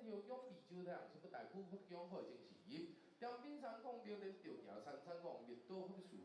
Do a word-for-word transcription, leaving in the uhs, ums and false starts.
有用啤酒量，是不大夫福用好精事业。点边山公庙连条桥山山公密都好属